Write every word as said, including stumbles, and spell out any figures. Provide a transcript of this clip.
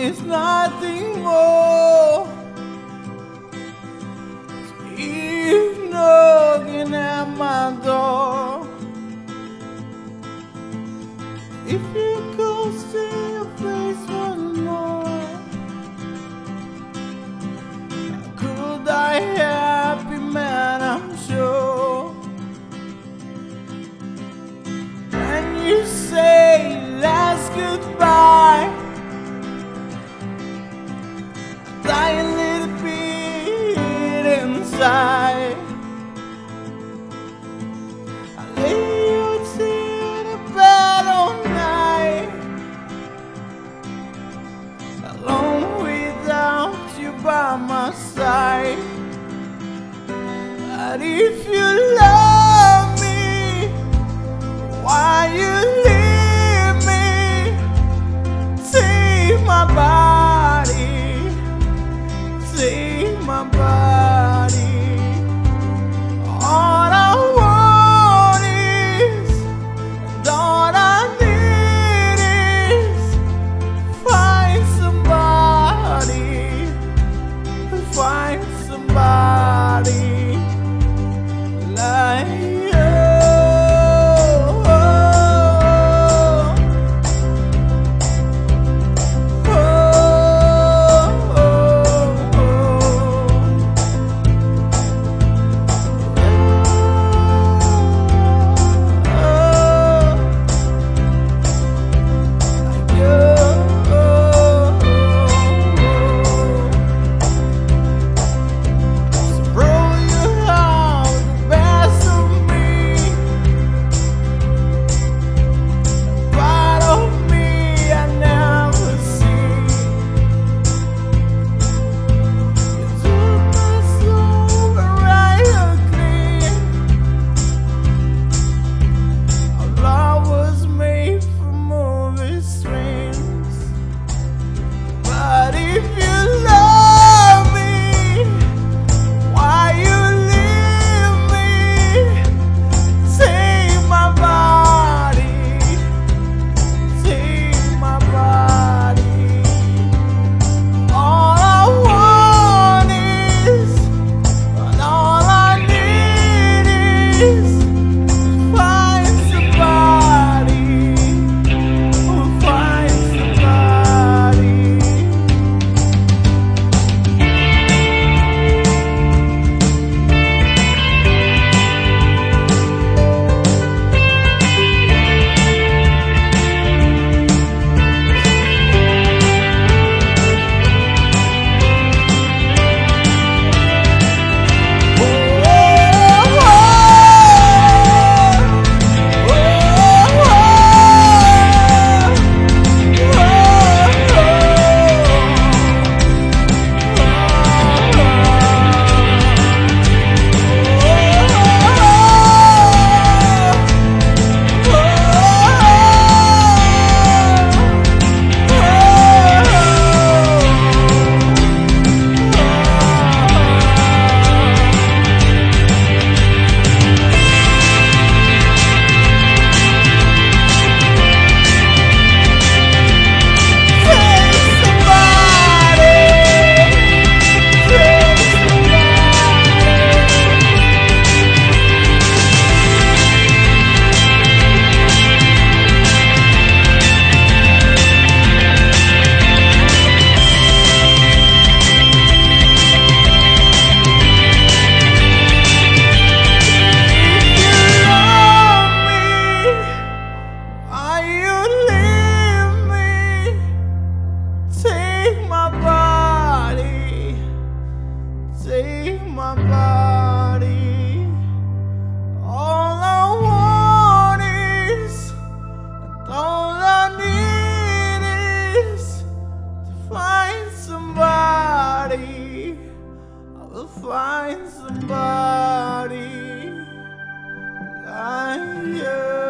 is nothing more. Keep knocking at my door. If you could see your face once more, could I happy man, I'm sure. When you say last goodbye, I die a little bit inside. I lay you to the bed all night, alone without you by my side. But if you love me, why you leave me? Take my body, take my body. All I want is, and all I need is, find somebody, find somebody like you. Take my body. All I want is, and all I need is to find somebody. I will find somebody like you.